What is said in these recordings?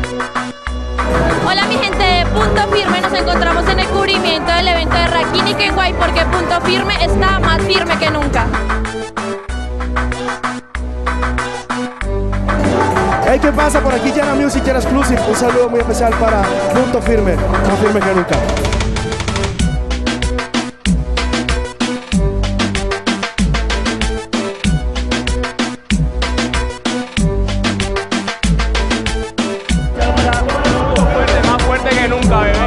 Hola mi gente de Punto Firme, nos encontramos en el cubrimiento del evento de Rakim y Kenway porque Punto Firme está más firme que nunca. Hey, ¿qué pasa? Por aquí Yana Music, Yana Exclusive. Un saludo muy especial para Punto Firme, más firme que nunca. Más fuerte que nunca, bebé.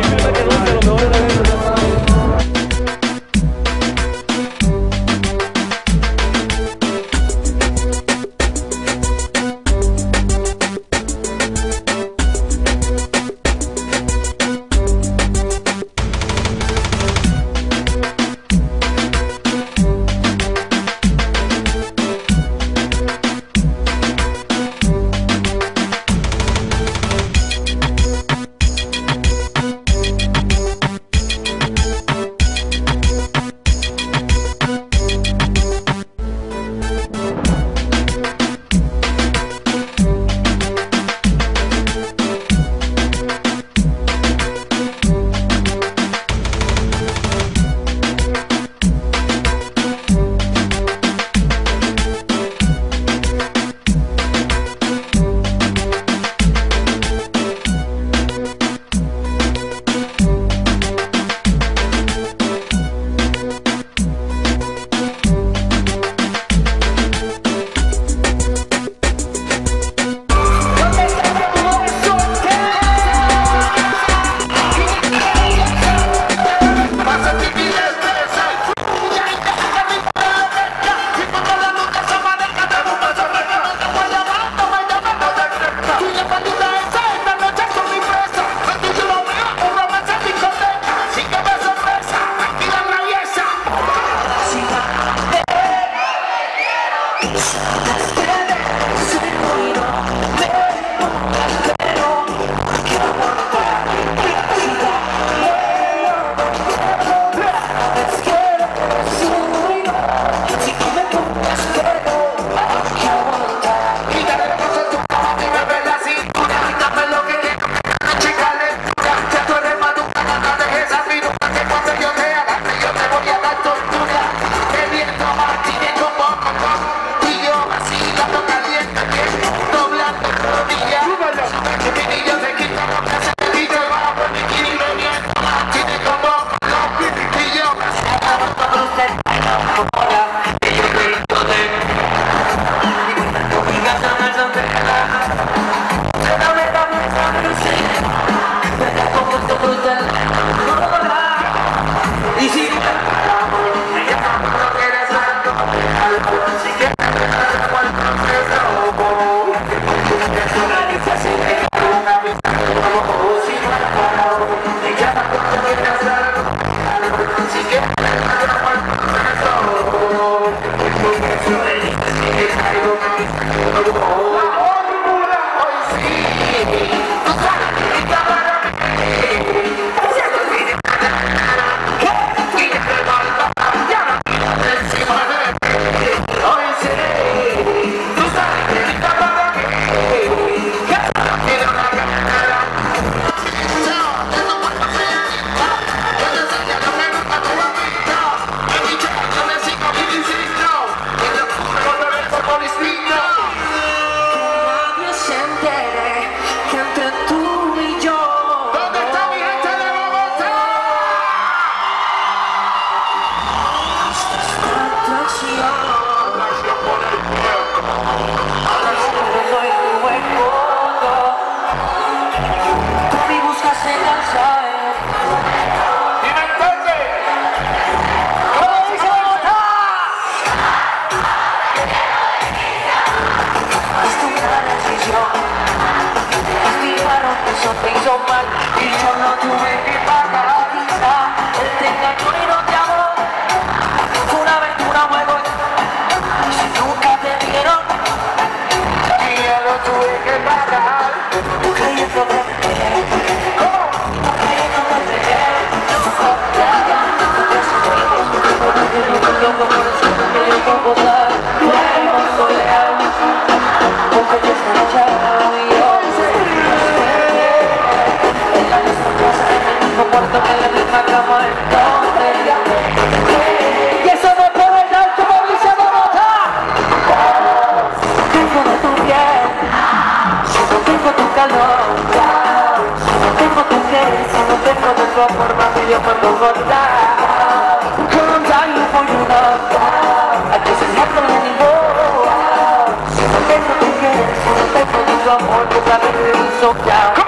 calor. Si no tengo tu piel, si no tengo de tu amor, mami, yo puedo cortar. I'm dying for your love. I just can't let it go. Si no tengo tu piel, si no tengo de tu amor, you got me feeling so down.